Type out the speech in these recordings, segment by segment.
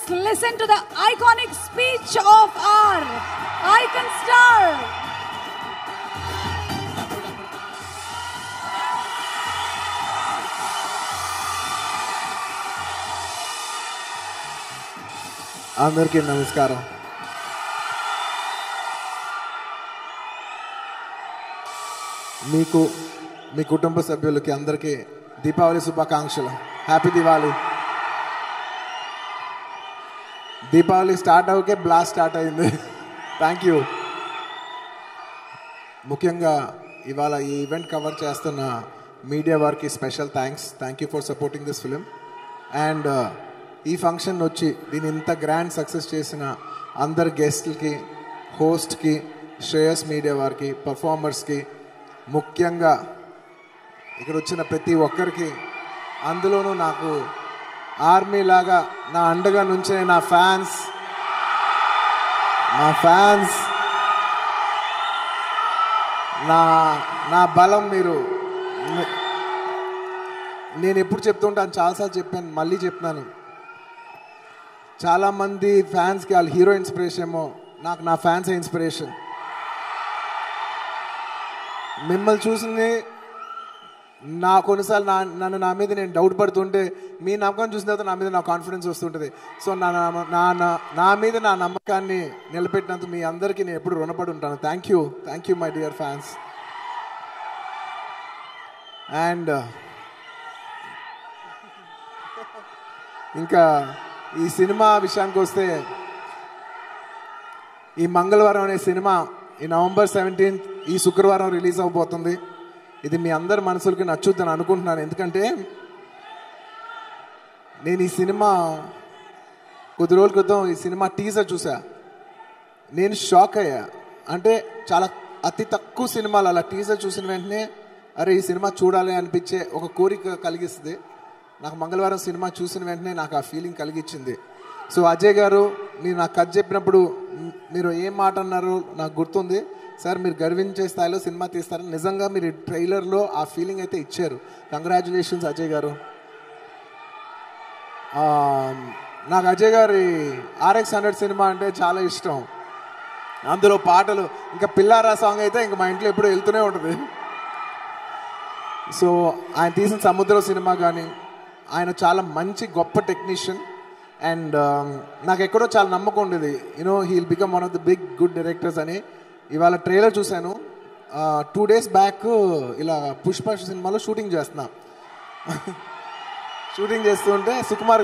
Let's listen to the iconic speech of our icon star. అందరికీ నమస్కారం. మీకు మీ కుటుంబ సభ్యులకి అందరికీ దీపావళి శుభాకాంక్షలు. హ్యాపీ దివాళీ. దీపావళి స్టార్ట్ అవకే బ్లాస్ట్ స్టార్ట్ అయింది. Thank you. ముఖ్యంగా ఇవాళ ఈ ఈవెంట్ కవర్ చేస్తున్న మీడియా వారికి special thanks. Thank you for supporting this film. And ఈ ఫంక్షన్ వచ్చి దీని ఇంత గ్రాండ్ సక్సెస్ చేసిన అందరు గెస్ట్లకి, హోస్ట్కి, శ్రేయస్ మీడియా వారికి, పర్ఫార్మర్స్కి, ముఖ్యంగా ఇక్కడ వచ్చిన ప్రతి ఒక్కరికి, అందులోనూ నాకు ఆర్మీ లాగా నా అండగా నుంచే నా ఫ్యాన్స్ నా బలం. మీరు నేను ఎప్పుడు చెప్తుంటాను, చాలాసార్లు చెప్పాను, మళ్ళీ చెప్తున్నాను. చాలామంది ఫ్యాన్స్కి వాళ్ళ హీరో ఇన్స్పిరేషన్ ఏమో, నాకు నా ఫ్యాన్సే ఇన్స్పిరేషన్. మిమ్మల్ని చూసింది కొన్నిసార్లు నన్ను నా మీద నేను డౌట్ పడుతుంటే మీ నమ్మకం చూసిన తర్వాత నా మీద నా కాన్ఫిడెన్స్ వస్తుంటుంది. సో నా మీద నా నమ్మకాన్ని నిలబెట్టినందుకు మీ అందరికీ నేను ఎప్పుడు రుణపడి ఉంటాను. Thank you my dear fans. And ఇంకా ఈ సినిమా విషయానికి వస్తే, ఈ మంగళవారం అనే సినిమా ఈ నవంబర్ 17 ఈ శుక్రవారం రిలీజ్ అవబోతుంది. ఇది మీ అందరి మనసులకి నచ్చుద్దని అనుకుంటున్నాను. ఎందుకంటే నేను ఈ సినిమా కొద్ది రోజుల క్రితం ఈ సినిమా టీజర్ చూసా. నేను షాక్ అయ్యా. అంటే చాలా అతి తక్కువ సినిమాలు అలా టీజర్ చూసిన వెంటనే అరే ఈ సినిమా చూడాలి అనిపించే ఒక కోరిక కలిగిస్తుంది. నాకు మంగళవారం సినిమా చూసిన వెంటనే నాకు ఆ ఫీలింగ్ కలిగించింది. సో అజయ్ గారు, మీరు నాకు కథ చెప్పినప్పుడు మీరు ఏం మాట అన్నారో నాకు గుర్తుంది. సార్ మీరు గర్వించే స్థాయిలో సినిమా తీస్తారని నిజంగా మీరు ట్రైలర్లో ఆ ఫీలింగ్ అయితే ఇచ్చారు. కంగ్రాచులేషన్స్ అజయ్ గారు. నాకు అజయ్ గారి RX100 సినిమా అంటే చాలా ఇష్టం. అందులో పాటలు, ఇంకా పిల్లారా సాంగ్ అయితే ఇంకా మా ఇంట్లో ఎప్పుడు వెళ్తూనే ఉంటుంది. సో ఆయన తీసిన సముద్రం సినిమా కానీ, ఆయన చాలా మంచి గొప్ప టెక్నీషియన్. అండ్ నాకు ఎక్కడో చాలా నమ్మకం ఉండేది, he'll become one of the big good directors అని. ఇవాళ ట్రైలర్ చూశాను. 2 days బ్యాక్ ఇలా పుష్ప సినిమాలో షూటింగ్ చేస్తుంటే సుకుమార్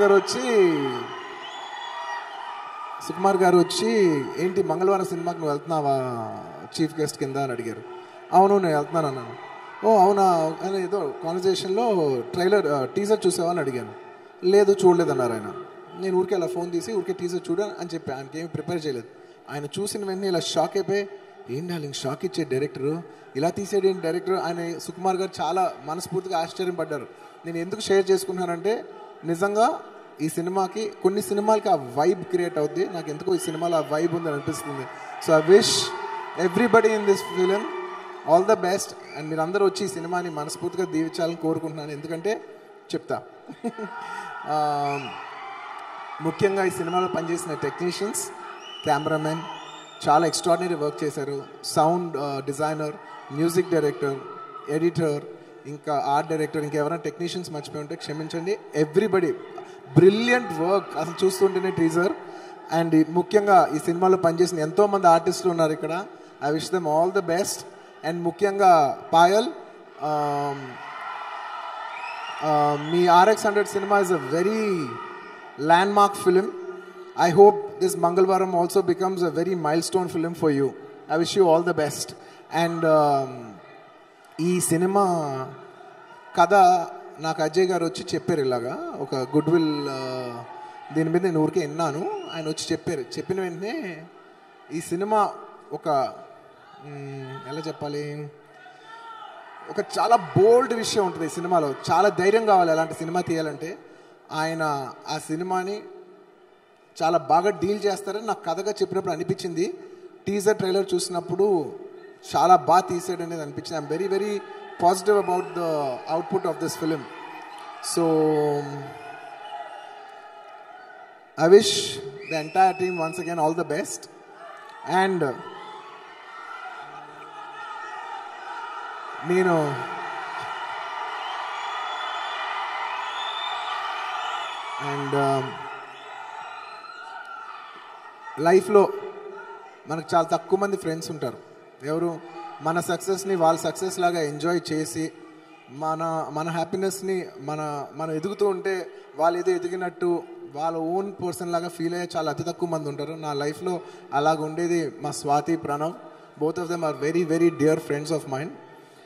గారు వచ్చి ఏంటి మంగళవారం సినిమాకి నువ్వు వెళ్తున్నావా చీఫ్ గెస్ట్ కింద అని అడిగారు. అవును నేను వెళ్తున్నాను అన్నాను. ఓ అవునా అని ఏదో కాన్వర్జేషన్లో టీజర్ చూసావా అని అడిగాను. లేదు చూడలేదన్నారు ఆయన. నేను ఊరికే అలా ఫోన్ తీసి ఊరికే టీజర్ చూడాను అని చెప్పి ఆయనకి ఏమి ప్రిపేర్ చేయలేదు. ఆయన చూసిన వెంటనే ఇలా షాక్ అయిపోయి, ఏంటి వాళ్ళకి షాక్ ఇచ్చే డైరెక్టరు ఇలా తీసేది ఏంటి డైరెక్టర్ ఆయన. సుకుమార్ గారు చాలా మనస్ఫూర్తిగా ఆశ్చర్యపడ్డారు. నేను ఎందుకు షేర్ చేసుకున్నానంటే నిజంగా ఈ సినిమాకి, కొన్ని సినిమాలకి ఆ వైబ్ క్రియేట్ అవుద్ది. నాకు ఎందుకో ఈ సినిమాలో ఆ వైబ్ ఉందని అనిపిస్తుంది. So I wish everybody in this film all the best. And మీరు అందరూ వచ్చి ఈ సినిమాని మనస్ఫూర్తిగా దీవించాలని కోరుకుంటున్నాను. ఎందుకంటే చెప్తా, ముఖ్యంగా ఈ సినిమాలో పనిచేసిన టెక్నీషియన్స్, కెమెరామెన్ చాలా ఎక్స్ట్రాడినరీ వర్క్ చేశారు. Sound designer, music director, editor, ఇంకా ఆర్ట్ డైరెక్టర్, ఇంకా ఎవరైనా టెక్నీషియన్స్ మర్చిపోయి ఉంటే క్షమించండి. ఎవ్రీబడి బ్రిలియంట్ వర్క్ అసలు చూస్తుంటేనే టీజర్. అండ్ ముఖ్యంగా ఈ సినిమాలో పనిచేసిన ఎంతోమంది ఆర్టిస్టులు ఉన్నారు ఇక్కడ. I wish them all the best. And ముఖ్యంగా పాయల్, మీ RX100 సినిమా is a very landmark film. I hope this Mangalwaram also becomes a very milestone film for you. I wish you all the best. And ఈ సినిమా కథ నాకు అజయ్ గారు వచ్చి చెప్పారు. ఇలాగా ఒక గుడ్ విల్ దీని మీద నేను ఊరికే విన్నాను. ఆయన వచ్చి చెప్పిన వెంటనే ఈ సినిమా ఒక ఎలా చెప్పాలి, ఒక చాలా బోల్డ్ విషయం ఉంటుంది ఈ సినిమాలో. చాలా ధైర్యం కావాలి అలాంటి సినిమా తీయాలంటే. ఆయన ఆ సినిమాని చాలా బాగా డీల్ చేస్తారని నాకు కథగా చెప్పినప్పుడు అనిపించింది. టీజర్ ట్రైలర్ చూసినప్పుడు చాలా బాగా తీసాడు అనేది అనిపించింది. I'm very very positive about the output of this film. So I wish the entire team once again all the best. And నేను అండ్ లైఫ్లో మనకు చాలా తక్కువ మంది ఫ్రెండ్స్ ఉంటారు. ఎవరు మన సక్సెస్ని వాళ్ళ సక్సెస్ లాగా ఎంజాయ్ చేసి మన హ్యాపీనెస్ని మనం ఎదుగుతూ ఉంటే వాళ్ళు ఏదో ఎదిగినట్టు వాళ్ళ ఓన్ పర్సన్ లాగా ఫీల్ అయ్యే చాలా అతి తక్కువ మంది ఉంటారు. నా లైఫ్లో అలాగ ఉండేది మా Swathi, Pranav. Both of them are very very dear friends of mine.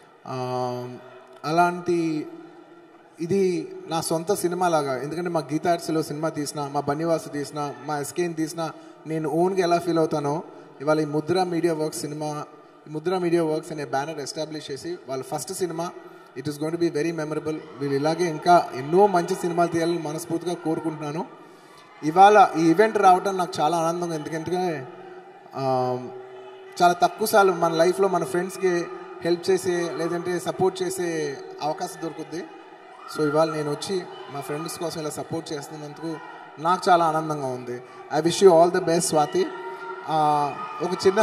అలాంటి ఇది నా సొంత సినిమా లాగా. ఎందుకంటే మా గీతా ఆర్ట్స్లో సినిమా తీసిన, మా బన్నివాసు తీసిన, మా ఎస్కేని తీసిన, నేను ఓన్గా ఎలా ఫీల్ అవుతానో ఇవాళ ఈ Mudra media works cinema, Mudra media works అనే బ్యానర్ ఎస్టాబ్లిష్ చేసి వాళ్ళ first cinema, it is going to be very memorable. వీళ్ళు ఇలాగే ఇంకా ఎన్నో మంచి సినిమాలు తీయాలని మనస్ఫూర్తిగా కోరుకుంటున్నాను. ఇవాళ ఈ ఈవెంట్ రావడం నాకు చాలా ఆనందంగా. ఎందుకంటే చాలా తక్కువ సార్లు మన లైఫ్లో మన ఫ్రెండ్స్కి హెల్ప్ చేసే లేదంటే సపోర్ట్ చేసే అవకాశం దొరుకుద్ది. సో ఇవాళ నేను వచ్చి మా ఫ్రెండ్స్ కోసం ఇలా సపోర్ట్ చేస్తున్నందుకు నాకు చాలా ఆనందంగా ఉంది. I wish you all the best Swathi. ఒక చిన్న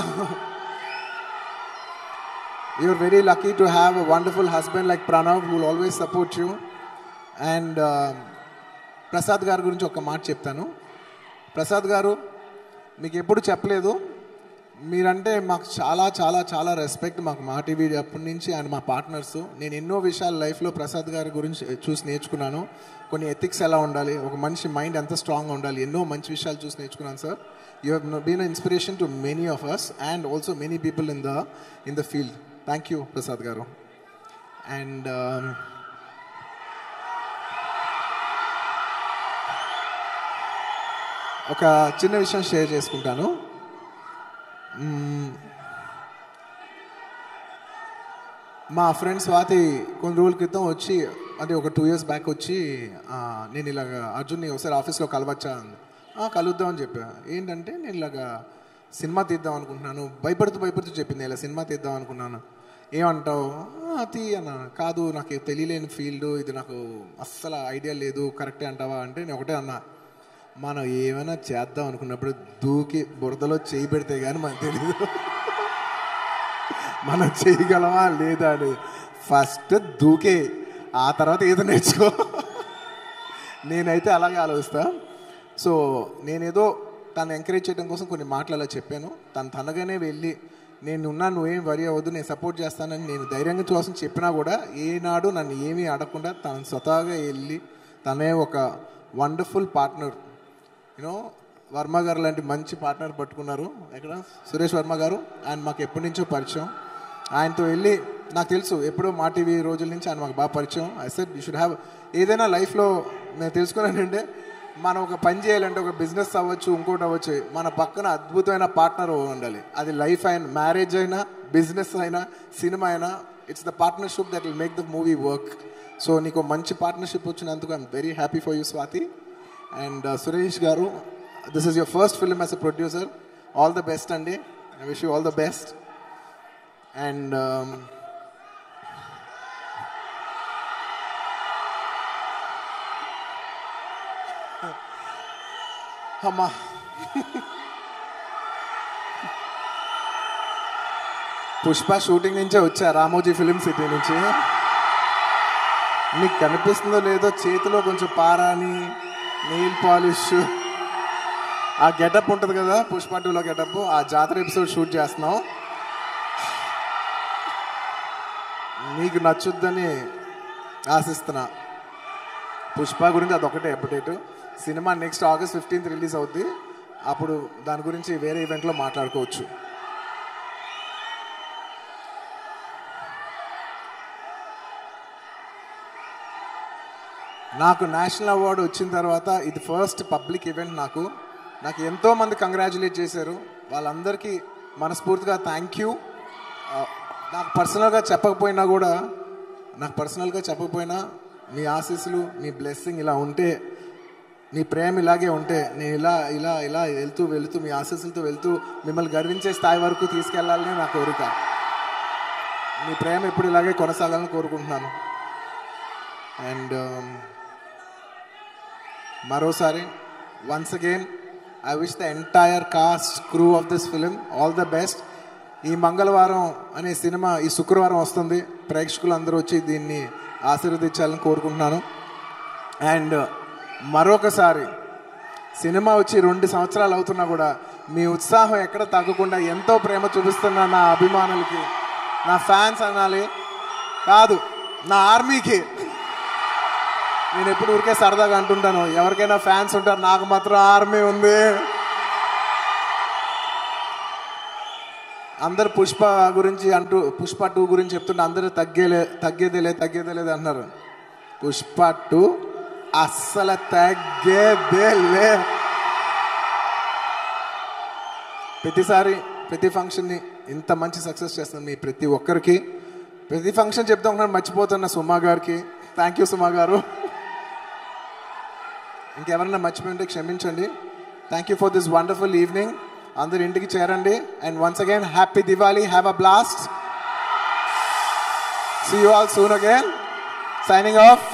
you're very lucky to have a wonderful husband like Pranav who will always support you. And Prasad గారి గురించి ఒక మాట చెప్తాను. ప్రసాద్ గారు మీకు ఎప్పుడు చెప్పలేదు, మీరంటే మాకు చాలా చాలా చాలా రెస్పెక్ట్. మాకు మా టీవీ అప్పటి నుంచి ఆయన మా పార్ట్నర్స్. నేను ఎన్నో విషయాలు లైఫ్లో ప్రసాద్ గారి గురించి చూసి నేర్చుకున్నాను. కొన్ని ఎథిక్స్ ఎలా ఉండాలి, ఒక మనిషి మైండ్ ఎంత స్ట్రాంగ్గా ఉండాలి, ఎన్నో మంచి విషయాలు చూసి నేర్చుకున్నాను sir. You have been an inspiration to many of us and also many people in the field. Thank you Prasad garu. And ఒక చిన్న విషయం షేర్ చేసుకుంటాను. మా ఫ్రెండ్ స్వాతి కొన్ని రోజుల క్రితం వచ్చి, అంటే ఒక 2 years బ్యాక్ వచ్చి, నేను ఇలాగ అర్జున్ని ఒకసారి ఆఫీస్లో కలవచ్చా అంది. కలుద్దామని చెప్పా. ఏంటంటే నేను ఇలాగా సినిమా తీద్దాం అనుకుంటున్నాను. భయపడుతూ చెప్పింది, ఇలా సినిమా తీద్దాం అనుకున్నాను. ఏమంటావు? తీ అన్నాను. కాదు, నాకు తెలియలేని ఫీల్డ్ ఇది, నాకు అస్సలు ఐడియా లేదు, కరెక్టే అంటావా అంటే నేను ఒకటే అన్నా, మనం ఏమైనా చేద్దాం అనుకున్నప్పుడు దూకి బురదలో చేయి పెడితే కానీ మనకు తెలియదు మనం చేయగలమా లేదా అని. ఫస్ట్ దూకే, ఆ తర్వాత ఏదో నేర్చుకో. నేనైతే అలాగే ఆలోచిస్తా. సో నేనేదో తను ఎంకరేజ్ చేయడం కోసం కొన్ని మాటలు అలా చెప్పాను. తనగానే వెళ్ళి నేనున్నా, నువ్వేం వరి అవ్వద్దు, నేను సపోర్ట్ చేస్తానని నేను ధైర్యంగా కోసం చెప్పినా కూడా ఏనాడు నన్ను ఏమీ అడగకుండా తను స్వతహాగా వెళ్ళి, తనే ఒక వండర్ఫుల్ పార్ట్నర్. యూనో వర్మ గారు లాంటి మంచి పార్ట్నర్ పట్టుకున్నారు. ఎక్కడ సురేష్ వర్మ గారు, ఆయన మాకు ఎప్పటి నుంచో పరిచయం. ఆయనతో వెళ్ళి, నాకు తెలుసు ఎప్పుడో మా టీవీ రోజుల నుంచి ఆయన మాకు బాగా పరిచయం. I said you should have, ఏదైనా లైఫ్లో నేను తెలుసుకున్నానంటే, మనం ఒక పని చేయాలంటే, ఒక బిజినెస్ అవ్వచ్చు, ఇంకోటి అవ్వచ్చు, మన పక్కన అద్భుతమైన పార్ట్నర్ ఉండాలి. అది లైఫ్ అయినా, మ్యారేజ్ అయినా, బిజినెస్ అయినా, సినిమా అయినా, it's the partnership that will make the movie work. So నీకు మంచి పార్ట్నర్షిప్ వచ్చినందుకు I'm very happy for you Swathi. And Suresh garu, this is your first film as a producer. All the best అండి. I wish you all the best. And అమ్మా, Pushpa shooting నుంచే వచ్చా, Ramoji film city నుంచి. మీకు కనిపిస్తుందో లేదో, చేతిలో కొంచెం పారాని, నెయిల్ పాలిష్, ఆ గెటప్ ఉంటుంది కదా పుష్ప 2లో గెటప్, ఆ జాతర ఎపిసోడ్ షూట్ చేస్తున్నాం. మీకు నచ్చుద్దని ఆశిస్తున్నా. పుష్ప గురించి అదొకటే update. Cinema next August 15th release అవుద్ది. అప్పుడు దాని గురించి వేరే ఈవెంట్లో మాట్లాడుకోవచ్చు. నాకు నేషనల్ అవార్డు వచ్చిన తర్వాత ఇది ఫస్ట్ పబ్లిక్ ఈవెంట్. నాకు ఎంతోమంది కంగ్రాచులేట్ చేశారు. వాళ్ళందరికీ మనస్ఫూర్తిగా థ్యాంక్ యూ. నాకు పర్సనల్గా చెప్పకపోయినా మీ ఆశీస్సులు, మీ బ్లెస్సింగ్ ఇలా ఉంటే, మీ ప్రేమ ఇలాగే ఉంటే, నేను ఇలా వెళ్తూ మీ ఆశీస్సులతో వెళ్తూ మిమ్మల్ని గర్వించే స్థాయి వరకు తీసుకెళ్లాలని నా కోరిక. మీ ప్రేమ ఎప్పుడు ఇలాగే కొనసాగాలని కోరుకుంటున్నాను. అండ్ మరోసారి once again, I wish the entire cast, crew of this film all the best. ఈ మంగళవారం అనే సినిమా ఈ శుక్రవారం వస్తుంది. ప్రేక్షకులు అందరూ వచ్చి దీన్ని ఆశీర్వదించాలని కోరుకుంటున్నాను. అండ్ మరొకసారి సినిమా వచ్చి 2 సంవత్సరాలు అవుతున్నా కూడా మీ ఉత్సాహం ఎక్కడ తగ్గకుండా ఎంతో ప్రేమ చూపిస్తున్న నా అభిమానులకి, నా ఫ్యాన్స్ అనాలి కాదు, నా ఆర్మీకి నేను ఎప్పుడు ఊరికే సరదాగా అంటుంటాను, ఎవరికైనా ఫ్యాన్స్ ఉంటారు, నాకు మాత్రం ఆర్మీ ఉంది. అందరు పుష్ప గురించి అంటూ పుష్ప 2 గురించి చెప్తుంటే అందరూ తగ్గేదేలే అన్నారు. పుష్ప 2 అస్సలు తగ్గేదేలే. ప్రతిసారి ప్రతి ఫంక్షన్ని ఇంత మంచి సక్సెస్ చేస్తుంది మీ ప్రతి ఒక్కరికి. ప్రతి ఫంక్షన్ చెప్తా ఉన్నాను, మర్చిపోతున్న సుమా గారికి థ్యాంక్ యూ సుమా గారు. ఇంకెవరన్నా మర్చిపోయింటే క్షమించండి. Thank you for this wonderful evening. అందరు ఇంటికి చేరండి. And once again happy Diwali, have a blast. See you all soon again. Signing off.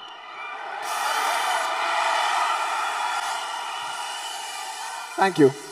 Thank you.